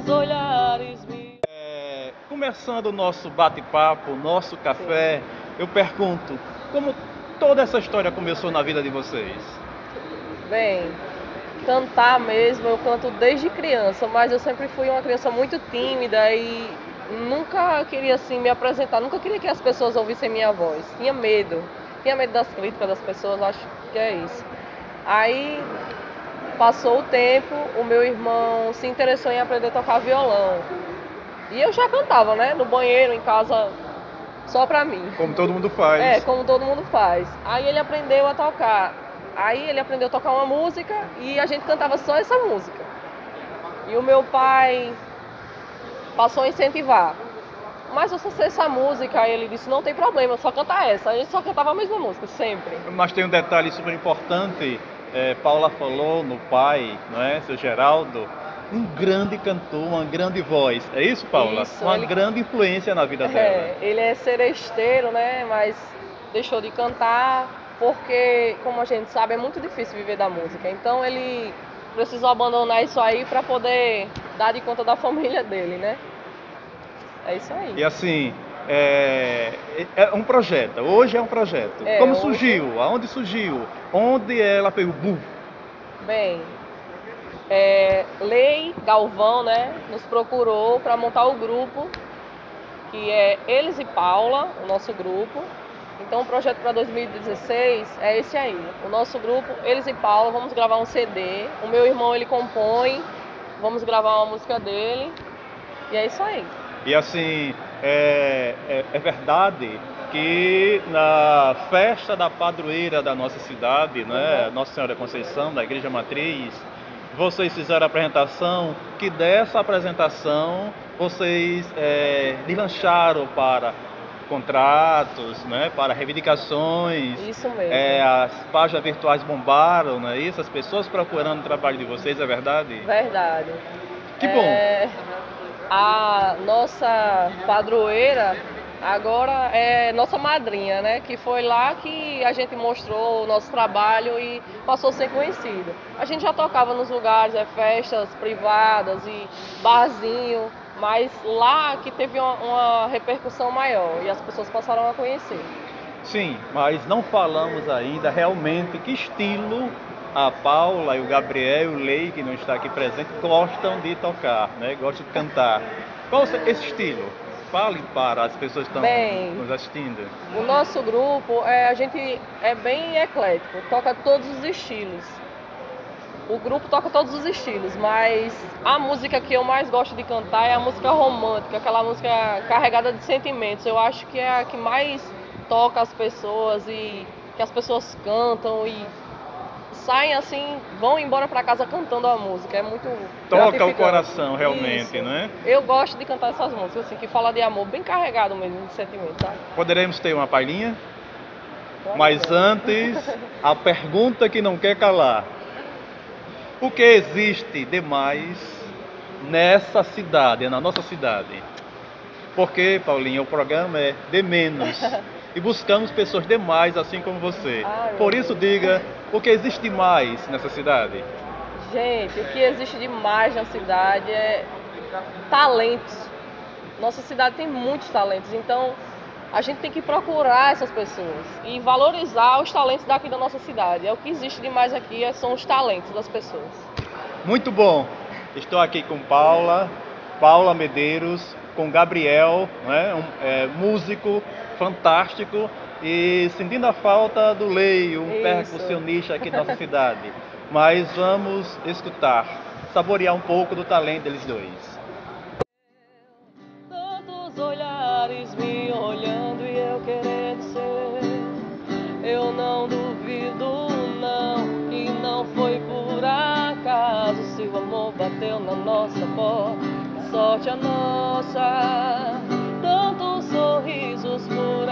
Tantos olhares me... Começando o nosso bate-papo, o nosso Sim. café, eu pergunto, como toda essa história começou na vida de vocês? Bem, cantar mesmo, eu canto desde criança, mas eu sempre fui uma criança muito tímida e nunca queria assim me apresentar, nunca queria que as pessoas ouvissem minha voz. Tinha medo das críticas das pessoas, acho que é isso. Aí passou o tempo, o meu irmão se interessou em aprender a tocar violão. E eu já cantava, né, no banheiro, em casa, só pra mim. Como todo mundo faz. Como todo mundo faz. Aí ele aprendeu a tocar. Aí ele aprendeu a tocar uma música e a gente cantava só essa música. E o meu pai passou a incentivar. Mas você sei essa música? Aí ele disse, não tem problema, só cantar essa. A gente só cantava a mesma música, sempre. Mas tem um detalhe super importante, Paula falou no pai, não é, seu Geraldo, um grande cantor, uma grande voz. É isso, Paula? Isso, Uma grande influência na vida dela. ele é seresteiro, né? Mas deixou de cantar porque, como a gente sabe, é muito difícil viver da música. Então ele precisou abandonar isso aí para poder dar de conta da família dele, né? É isso aí. E assim, é um projeto, hoje é um projeto. Como Hoje, surgiu? Aonde surgiu? Onde ela pegou? bem, Lei Galvão, né, nos procurou para montar o grupo, que é Eles e Paula, o nosso grupo. Então o projeto para 2016 é esse aí. O nosso grupo, Eles e Paula, vamos gravar um CD. O meu irmão ele compõe, vamos gravar uma música dele. E é isso aí. E assim, é verdade que na festa da padroeira da nossa cidade, né, Nossa Senhora da Conceição, da Igreja Matriz, vocês fizeram a apresentação, que dessa apresentação vocês deslancharam para contratos, né, para reivindicações. Isso mesmo. As páginas virtuais bombaram, não é isso? As pessoas procurando o trabalho de vocês, é verdade? Verdade. Que bom! A nossa padroeira agora é nossa madrinha, né? Que foi lá que a gente mostrou o nosso trabalho e passou a ser conhecido. A gente já tocava nos lugares, festas privadas e barzinho, mas lá que teve uma repercussão maior e as pessoas passaram a conhecer. Sim, mas não falamos ainda realmente que estilo a Paula e o Gabriel e o Lei, que não está aqui presente, gostam de tocar, né? Gostam de cantar. Qual é esse estilo? Fale para as pessoas que estão nos assistindo. O nosso grupo, a gente é bem eclético, toca todos os estilos. O grupo toca todos os estilos, mas a música que eu mais gosto de cantar é a música romântica, aquela música carregada de sentimentos. Eu acho que é a que mais toca as pessoas e que as pessoas cantam e saem assim, vão embora para casa cantando a música. É muito toca o coração realmente, isso. né? Eu gosto de cantar essas músicas assim, que fala de amor, bem carregado mesmo de sentimento, sabe? Poderemos ter uma palhinha? Mas antes, a pergunta que não quer calar. O que existe demais nessa cidade, na nossa cidade? Porque, Paulinha, o programa é de menos. E buscamos pessoas demais, assim como você. Por isso, diga, o que existe mais nessa cidade? Gente, o que existe demais na cidade é talentos. Nossa cidade tem muitos talentos, então a gente tem que procurar essas pessoas e valorizar os talentos daqui da nossa cidade. É o que existe demais aqui, são os talentos das pessoas. Muito bom. Estou aqui com Paula Medeiros, com Gabriel, né, músico fantástico, e sentindo a falta do Lei, percussionista aqui da nossa cidade. Mas vamos escutar, saborear um pouco do talento deles dois. Tantos olhares me olhando e eu querendo ser. Eu não duvido não, que não foi por acaso. Se o amor bateu na nossa porta, sorte a nossa. Tantos sorrisos por